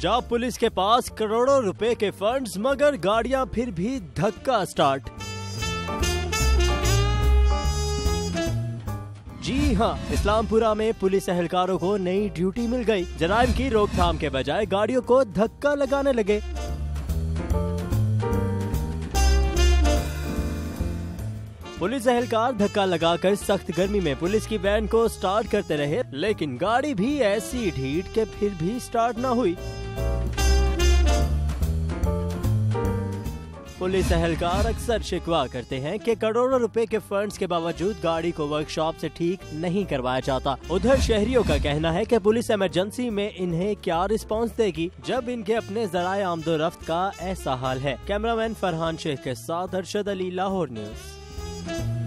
Punjab police के पास करोड़ों रुपए के फंड्स मगर गाड़ियां फिर भी धक्का स्टार्ट। जी हाँ, इस्लामपुरा में पुलिस एहलकारों को नई ड्यूटी मिल गई। जराइम की रोकथाम के बजाय गाड़ियों को धक्का लगाने लगे। पुलिस एहलकार धक्का लगाकर सख्त गर्मी में पुलिस की वैन को स्टार्ट करते रहे, लेकिन गाड़ी भी ऐसी ढीठ के फिर भी स्टार्ट न हुई। पुलिस एहलकार अक्सर शिकवा करते हैं कि करोड़ों रुपए के फंड्स के बावजूद गाड़ी को वर्कशॉप से ठीक नहीं करवाया जाता। उधर शहरियों का कहना है कि पुलिस इमरजेंसी में इन्हें क्या रिस्पांस देगी जब इनके अपने जराए आमदोरफ्त का ऐसा हाल है। कैमरामैन फरहान शेख के साथ अरशद अली, लाहौर न्यूज़।